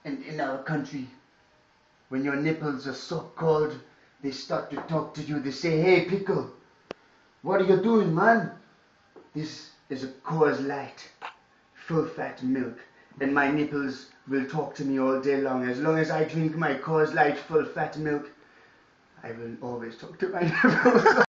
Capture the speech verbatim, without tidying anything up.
And in our country, when your nipples are so cold, they start to talk to you. They say, "Hey, Pickle, what are you doing, man?" This is a Coors Light, full fat milk. And my nipples will talk to me all day long. As long as I drink my Coors Light full fat milk, I will always talk to my nipples.